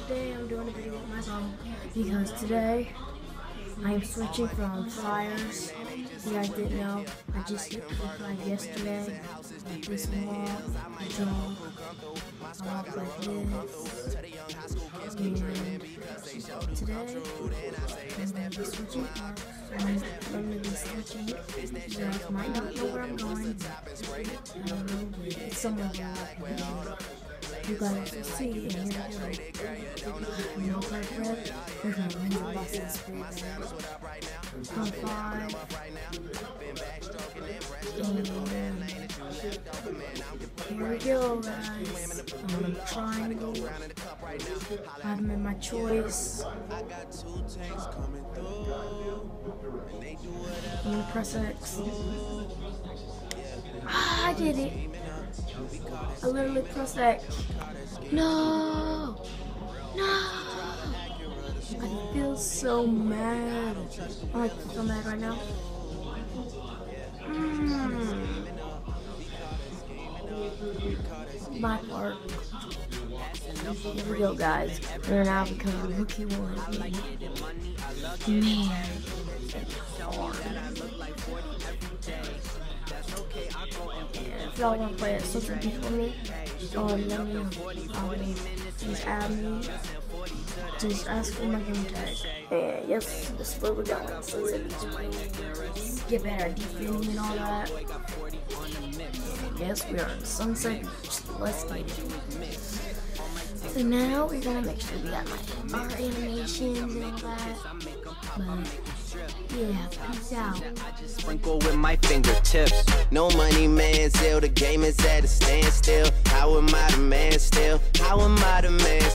today I'm doing a video with my phone because today I am switching from flyers. If you guys didn't know, I just hit P5 yesterday. This wall, jump, I walk like this. And today I'm going to be switching parts. I'm going to be switching. You guys might not know where I'm going. I don't know, but it's somewhere where you guys will see, and here we go. No card red. There's my window buses for you guys. 5. Here we go, guys. I'm gonna triangle. I'm in my choice. I'm gonna press X. Ah, I did it. I literally pressed X. No! No! I feel so mad. I'm like so mad right now. My part. Here we go, guys. We're now becoming rookie 1. Man. If y'all want to play it, so beat with me, let me know. Just add me. Just ask for my game tag. And yes, this is where we're going. So let's get better defending and all that. And yes, we are in Sunset Beach. Let's get it. So now we're gonna make sure we got our animations and all that. But yeah, peace out. Sprinkle with my fingertips. No money, man, still the game is at a standstill. How am I the man still? How am I the man